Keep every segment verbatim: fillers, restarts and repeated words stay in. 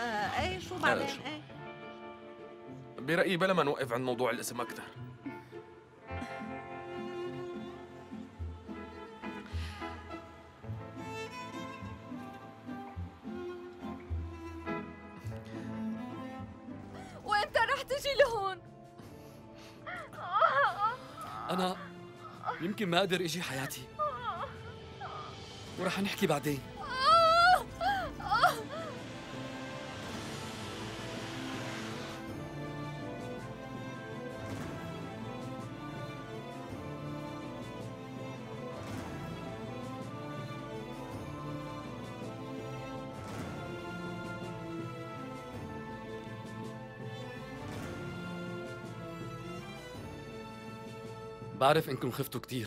ايه شو بعدين؟ شو. ايه برأيي بلا ما نوقف عند موضوع الاسم أكثر. وانت رح تجي لهون. أنا يمكن ما أقدر إجي حياتي، ورح نحكي بعدين. بعرف إنكم خفتوا كتير،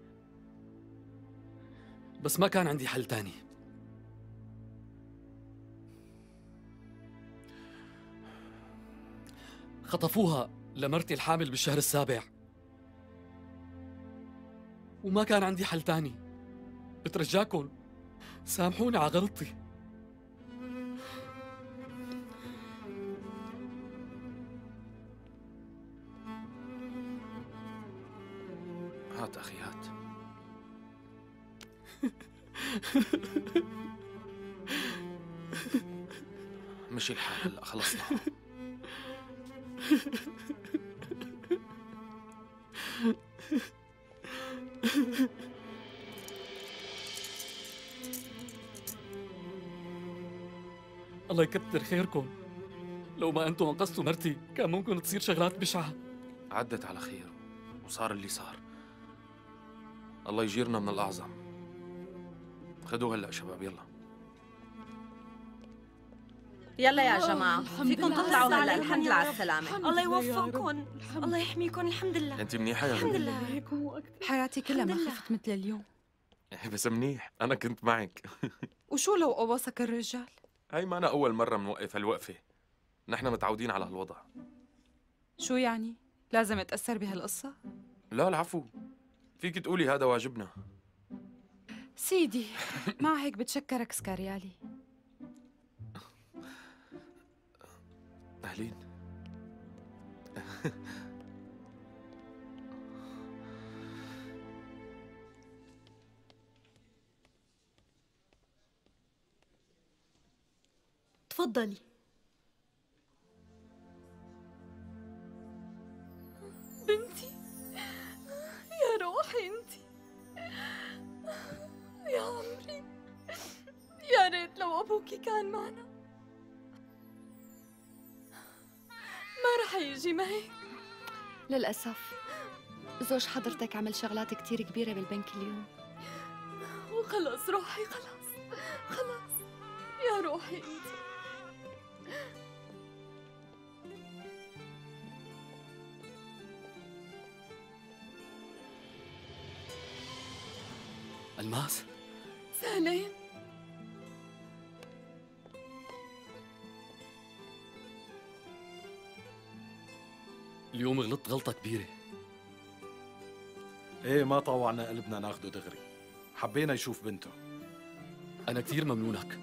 بس ما كان عندي حل تاني. خطفوها لمرتي الحامل بالشهر السابع، وما كان عندي حل تاني. بترجاكم سامحوني على غلطتي. هات أخي هات. مشي الحال هلا خلصنا. الله يكتر خيركم. لو ما أنتم أنقذتوا مرتي كان ممكن تصير شغلات بشعة. عدت على خير وصار اللي صار. الله يجيرنا من الأعظم. خدوه هلا شباب يلا. يلا يا جماعة فيكم تطلعوا هلا. الحمد لله على السلامة. الله يوفقكم، الله يحميكم. الحمد لله أنت منيحة يا الحمد غالي؟ لله. بحياتي كلها ما خفت مثل اليوم. إيه بس منيح، أنا كنت معك. وشو لو قوصك الرجال؟ هاي ما أنا أول مرة منوقف هالوقفة. نحن متعودين على هالوضع. شو يعني؟ لازم اتأثر بهالقصة؟ لا العفو، فيك تقولي هذا واجبنا. سيدي مع هيك بتشكرك سكاريالي. أهلين. تفضلي. بنتي يا روحي انتي يا عمري، يا ريت لو ابوكي كان معنا. ما رح يجي ما هيك؟ للأسف زوج حضرتك عمل شغلات كتير كبيرة بالبنك اليوم. وخلص روحي خلص خلص يا روحي انتي. الماس سالم اليوم غلطت غلطة كبيرة. ايه ما طوعنا قلبنا ناخده دغري، حبينا يشوف بنته. أنا كتير ممنونك.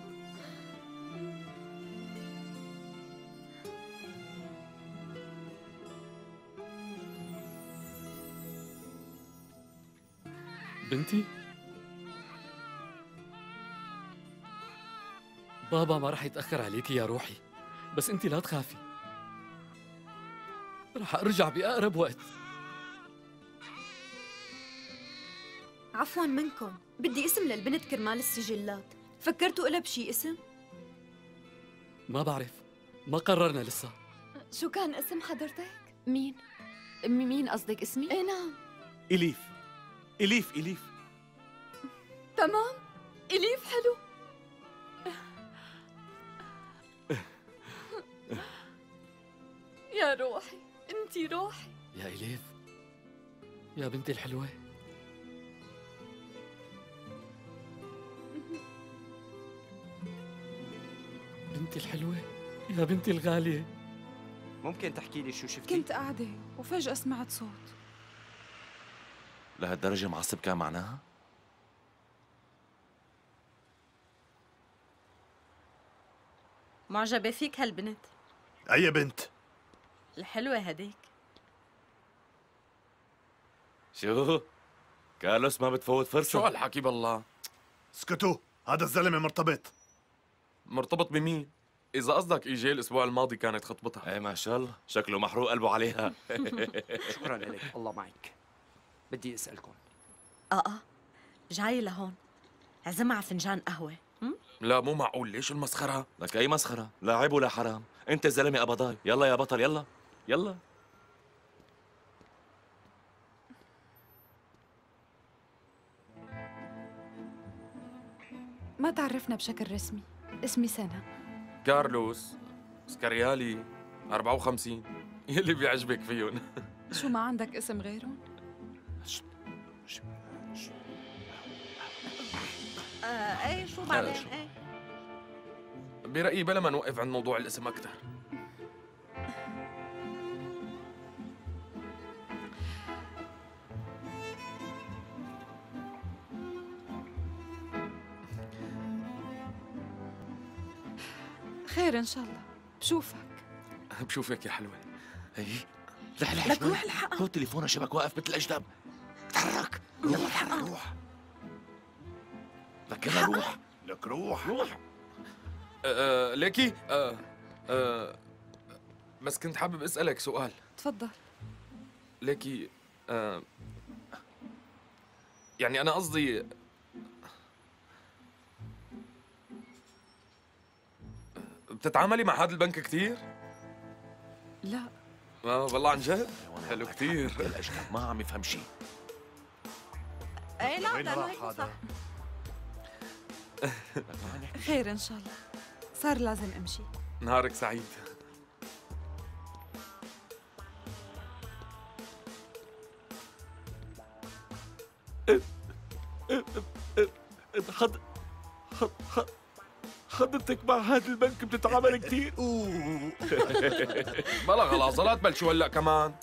بنتي؟ بابا ما رح يتأخر عليكي يا روحي، بس انتي لا تخافي، رح أرجع بأقرب وقت. عفوا منكم، بدي اسم للبنت كرمال السجلات. فكرتوا إلها بشي اسم؟ ما بعرف، ما قررنا لسه. شو كان اسم حضرتك؟ مين؟ أمي مين قصدك اسمي؟ ايه نعم. إليف إليف إليف. تمام، إليف حلو. يا روحي انتي روحي. يا إليف يا بنتي الحلوة. بنتي الحلوة يا بنتي الغالية. ممكن تحكي لي شو شفتي؟ كنت قاعدة وفجأة سمعت صوت. لهالدرجة معصب كان معناها؟ معجبة فيك هالبنت. أي بنت؟ الحلوة هديك. شو؟ كارلوس ما بتفوت فرصة. شو هالحكي بالله؟ اسكتوا، هذا الزلمة مرتبط. مرتبط بمين؟ إذا قصدك إيجي الأسبوع الماضي كانت خطبتها. ايه ما شاء الله، شكله محروق قلبه عليها. شكرا لك، الله معك. بدي اسالكم. اه اه جاي لهون، عزمها على فنجان قهوة. لا مو معقول، ليش المسخرة؟ لك أي مسخرة، لا عيب ولا حرام، أنت زلمة قبضاي، يلا يا بطل يلا، يلا. ما تعرفنا بشكل رسمي. اسمي سنة. كارلوس سكريالي أربعة وخمسين. يلي بيعجبك فيهم. شو ما عندك اسم غيرهم؟ آه ايه شو بعدين ايه؟ برأيي بلا ما نوقف عند موضوع الاسم أكثر. خير إن شاء الله. بشوفك. بشوفك يا حلوة. هي لح لح لك روح الحقها. هو تليفونها شبك واقف مثل الأجدام. تحرك يلا تحرك روح. لك يلا روح. لك روح روح. أه ليكي أه أه بس كنت حابب أسألك سؤال. تفضل. ليكي أه يعني أنا قصدي بتتعاملي مع هذا البنك كثير؟ لا. اه والله عن جد؟ حلو كثير. الأجدام ما عم يفهم شيء. ايه لا وين لأنه راح هيك هذا؟ صح. خير إن شاء الله. صار لازم أمشي. نهارك سعيد. حد حد حد حضرتك مع هذا البنك بتتعامل كثير؟ بلا غلاظة لا تبلشوا هلا كمان.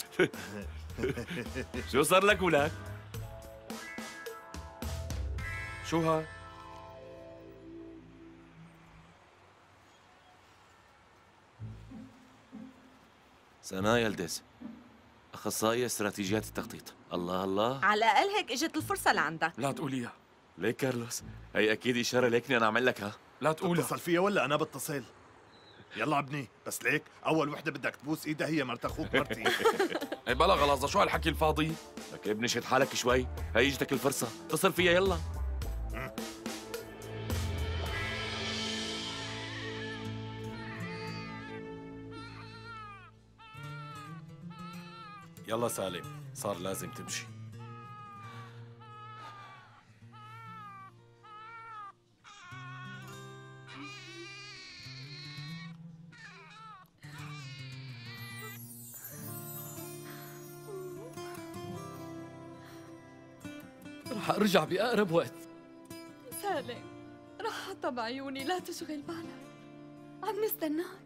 شو صار لك ولك؟ شو هاي؟ سناء يلدز، أخصائية استراتيجيات التخطيط. الله الله. على الأقل هيك اجت الفرصة لعندك. لا تقوليها. ليك كارلوس، هي أكيد إشارة ليكني أنا أعمل لك ها. لا تقولها. تتصل فيها ولا أنا بتصل؟ يلا ابني، بس ليك أول وحدة بدك تبوس إيدها هي مرت أخوك مرتي. اي بلا غلاظة، شو هالحكي الفاضي؟ لك ابني شد حالك شوي، هي اجتك الفرصة، اتصل فيها يلا. يلا سالم، صار لازم تمشي. رح أرجع بأقرب وقت. سالم، رح حطها بعيوني، لا تشغل بالك. عم نستناك.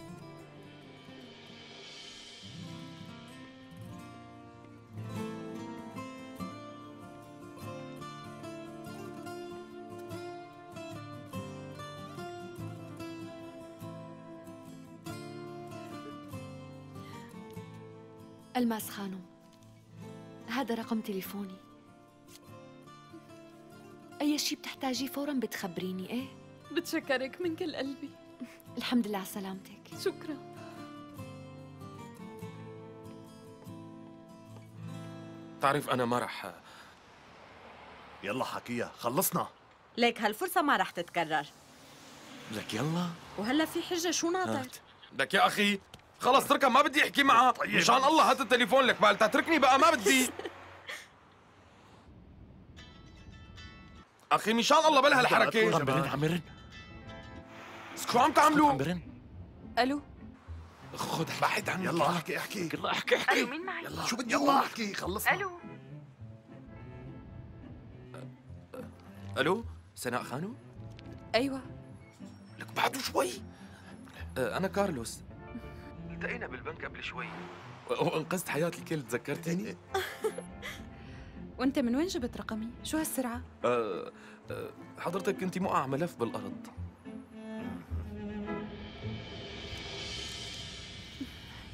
الماس خانم، هذا رقم تليفوني. أي شي بتحتاجيه فوراً بتخبريني. إيه؟ بتشكرك من كل قلبي. الحمد لله على سلامتك. شكرا. تعرف أنا ما رح. يلا حكيها، خلصنا. ليك هالفرصة ما رح تتكرر. لك يلا. وهلا في حجة شو ناطر؟ هات. لك يا أخي خلص اتركها، ما بدي أحكي معها. طيب. مشان الله هات التليفون لك بالتا، اتركني بقى ما بدي. أخي مشان الله بلا هالحركة. عم برن عم برن. شو عم تعملوا؟ عم برن. ألو. خد بعد عني. يلا احكي احكي. يلا احكي احكي. مين معي؟ يلا شو بدي يلا احكي، خلصنا. ألو. ألو سناء خانو؟ أيوة. لك بعده شوي. أه أنا كارلوس. التقينا بالبنك قبل شوي وانقذت حياة الكل، تذكرتيني؟ وأنت من وين جبت رقمي؟ شو هالسرعة؟ أه أه حضرتك كنتي موقع ملف بالأرض.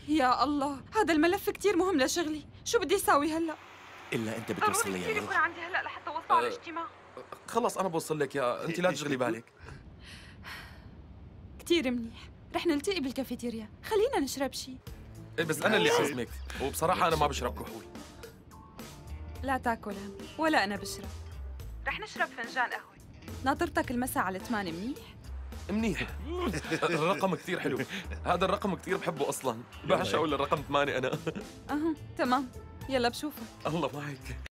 يا الله، هذا الملف كتير مهم لشغلي، شو بدي اساوي هلا؟ الا انت بتوصل لي كتير يا يكون روح. عندي هلا لحتى اوصل على الاجتماع. خلص انا بوصل لك يا انت لا تشغلي بالك. كتير منيح، رح نلتقي بالكافيتيريا، خلينا نشرب شي. إيه بس انا اللي عازمك، وبصراحه انا ما بشرب كحول. لا تاكل هم، ولا انا بشرب. رح نشرب فنجان قهوة. ناطرتك المساء على ثمانية، منيح؟ منيح. الرقم كثير حلو، هذا الرقم كثير بحبه اصلا، بعشقه الرقم ثمانية انا. اها تمام، يلا بشوفك. الله معك.